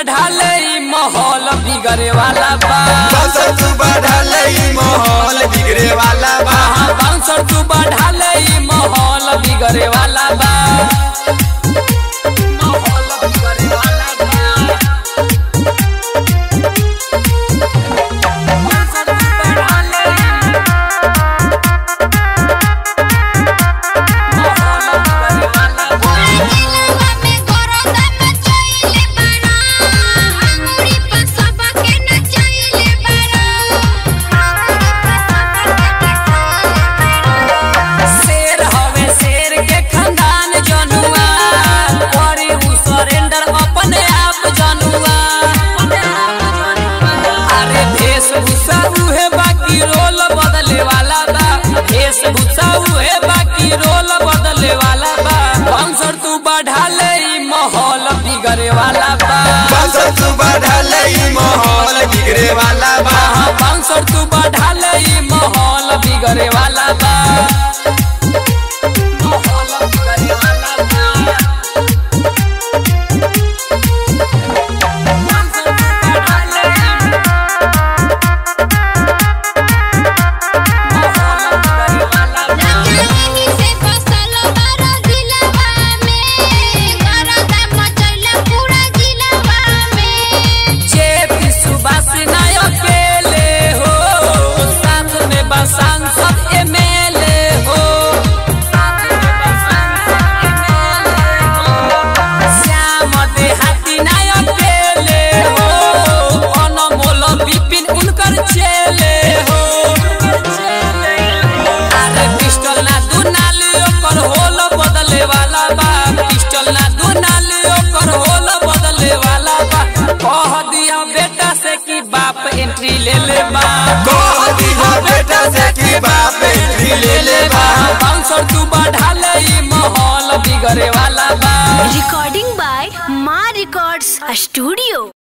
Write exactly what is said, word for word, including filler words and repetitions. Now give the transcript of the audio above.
बढ़ा ले माहौल बिगड़े वाला बा। बाउंसर तू बढ़ा ले माहौल बिगड़े वाला बा। बाउंसर तू बढ़ा ले माहौल बिगड़े वाला बा। माहौल बिगड़े वाला बा। बाकी रोल बदले वाला बा। बाउंसर तू बढ़ा ले माहौल बिगड़े वाला बा। बाउंसर तू बढ़ा ले माहौल बिगड़े वाला बा। बाउंसर तू बढ़ा ले माहौल बिगड़े वाला बा। माहौल बिगड़े वाला बा। बेटा से कि बाप एंट्री ले ले बा। कह दिया बेटा से कि बाप एंट्री ले ले बा। बाउंसर तू बढ़ा ले माहौल बिगड़े वाला बा। Recording by Maa records studio.